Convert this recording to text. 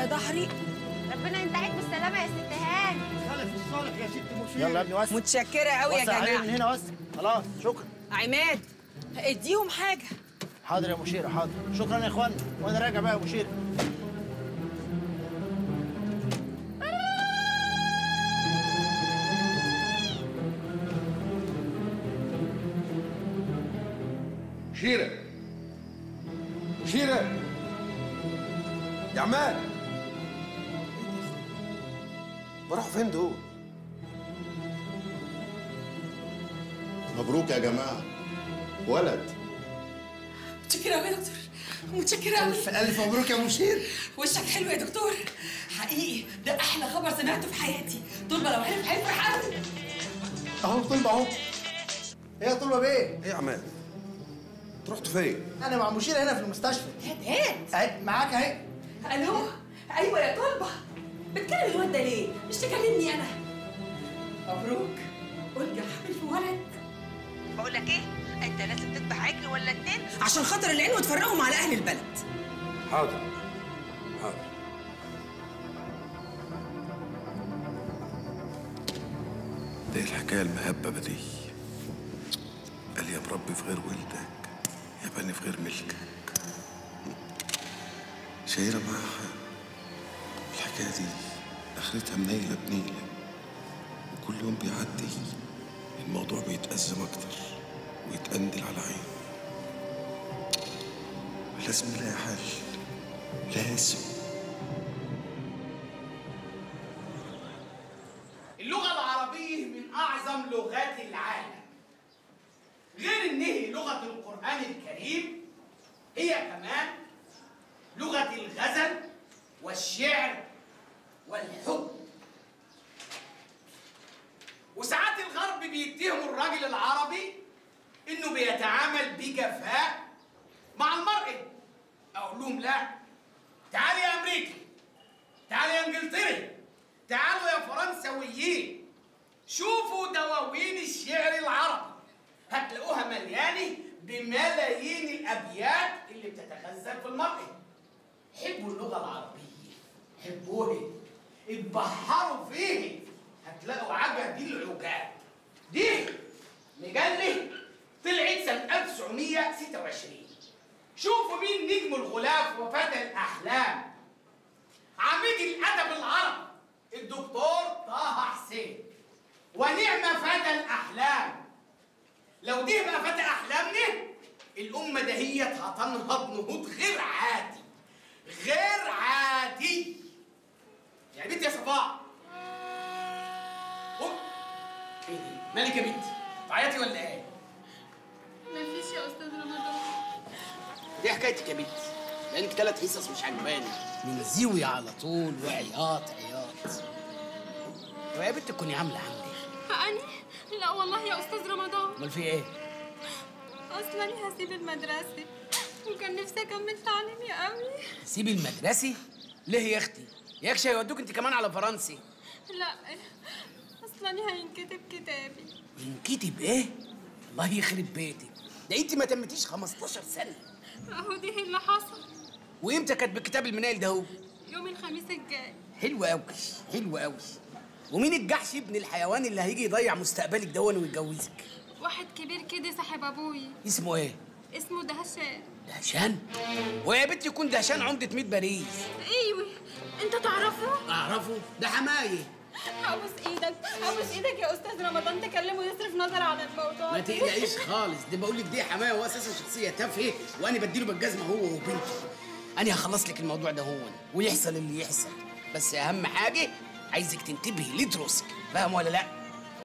ظهري. ربنا ينتهيك بالسلامه يا ست هاني. خلف الصالح يا ست مشير. يلا يا ابني وسع. متشكره قوي يا جماعه. من هنا وسع. خلاص شكرا. عماد اديهم حاجه. حاضر يا مشيره حاضر. شكرا يا اخوانا وانا راجع بقى يا مشيره. مشيره مشيره يا عماد، راحوا فين دول؟ مبروك يا جماعه، ولد. متشكره قوي يا دكتور، متشكره قوي. ألف مبروك يا مشير. وشك حلو يا دكتور، حقيقي ده احلى خبر سمعته في حياتي. طلبه لو عرف هيفرح قوي. اهو طلبه اهو. هي طلبه بيه؟ ايه يا عماد؟ رحتوا فين؟ انا مع مشير هنا في المستشفى. هات اهي معاك اهي. الو، ايوه يا طلبه. بتكلم الواد ده ليه؟ مش تكلمني انا. مبروك، ألجا حامل في ولد. بقول لك ايه؟ انت لازم تذبح عجل ولا اتنين عشان خاطر العين وتفرقهم على اهل البلد. حاضر حاضر. دي الحكايه المهببه دي. قال يا مربي في غير ولدك يا بني في غير ملكك. شايره معاها الحكايه دي اخرتها منيله بنيله، وكل يوم بيعدي الموضوع بيتأزم اكتر ويتقندل على عينه. لازم نلاقي حل، لازم. اللغة العربية من أعظم لغات العالم، غير إن هي لغة القرآن الكريم، هي كمان لغة الغزل والشعر والحب. وساعات الغرب بيتهموا الراجل العربي إنه بيتعامل بجفاء مع المرأة. أقول لهم لا، تعالي يا أمريكي، تعالي يا إنجلتري، تعالوا يا فرنسويين، شوفوا دواوين الشعر العربي، هتلاقوها مليانة بملايين الأبيات اللي بتتخزن في المرأة. حبوا اللغة العربية، حبوها، اتبحروا فيه، هتلاقوا عجب العجاب. دي مجلة طلعت سنة 1926. شوفوا مين نجم الغلاف وفتى الأحلام، عميد الأدب العربي الدكتور طه حسين. ونعم فتى الأحلام. لو دي بقى فتى أحلامنا، الأمة دهيت هتنهض نهوض غير عادي، غير عادي. يا بنت يا صفاء، ايه دي؟ مالك يا بنتي؟ بتعيطي ولا ايه؟ مفيش يا استاذ رمضان. دي حكايتك يا بنتي، لانك 3 حصص مش عجباني، من زيوي على طول وعياط عياط. ويا بنت تكوني عامله أني؟ لا والله يا استاذ رمضان. امال في ايه؟ اصلا هسيب المدرسه وكان نفسي اكمل تعليمي قوي. سيبي المدرسه؟ ليه يا اختي؟ ياكش هيودوك انت كمان على فرنسي. لا اصلا هينكتب كتابي. ينكتب ايه؟ الله يخرب بيتك، ده انت ما تمتيش 15 سنه. اهو ده اللي حصل. وامتى كاتب الكتاب المنايل ده هو؟ يوم الخميس الجاي. حلو قوي، حلو قوي. ومين الجحش ابن الحيوان اللي هيجي يضيع مستقبلك دون ويتجوزك؟ واحد كبير كده صاحب ابوي. اسمه ايه؟ اسمه دهشان. دهشان؟ ويا بنت يكون دهشان عمدة 100 باريس. ايوه، انت تعرفه؟ اعرفه، ده حماية. ابوس ايدك، ابوس ايدك يا استاذ رمضان، تكلمه يصرف نظر عن الموضوع. ما تقلقيش خالص، دي بقول لك دي حماية، هو اساسا شخصية تافهة وانا بديله بالجزمة هو وبنته. انا هخلص لك الموضوع ده هون ويحصل اللي يحصل، بس اهم حاجة عايزك تنتبهي لدروسك، فاهم ولا لا؟